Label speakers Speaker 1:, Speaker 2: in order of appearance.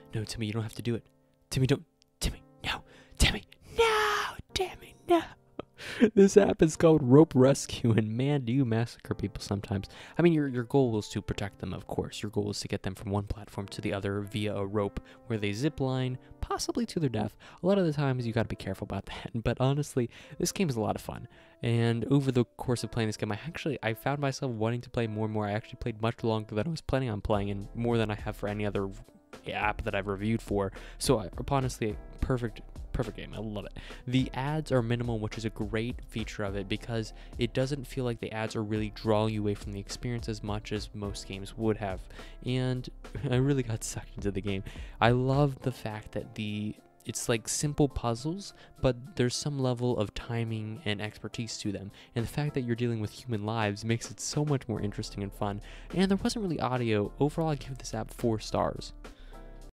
Speaker 1: No, Timmy, you don't have to do it. Timmy, don't. Timmy, no. Timmy, no. Timmy, no. This app is called Rope Rescue, and man, do you massacre people sometimes. I mean, your goal is to protect them, of course. Your goal is to get them from one platform to the other via a rope where they zip line, possibly to their death. A lot of the times, you got to be careful about that. But honestly, this game is a lot of fun. And over the course of playing this game, I found myself wanting to play more and more. I actually played much longer than I was planning on playing, and more than I have for any other app that I've reviewed for. So honestly, perfect game. I love it. The ads are minimal, which is a great feature of it because it doesn't feel like the ads are really drawing you away from the experience as much as most games would have. And I really got sucked into the game. I love the fact that it's like simple puzzles, but there's some level of timing and expertise to them. And the fact that you're dealing with human lives makes it so much more interesting and fun. And there wasn't really audio. Overall, I give this app 4 stars.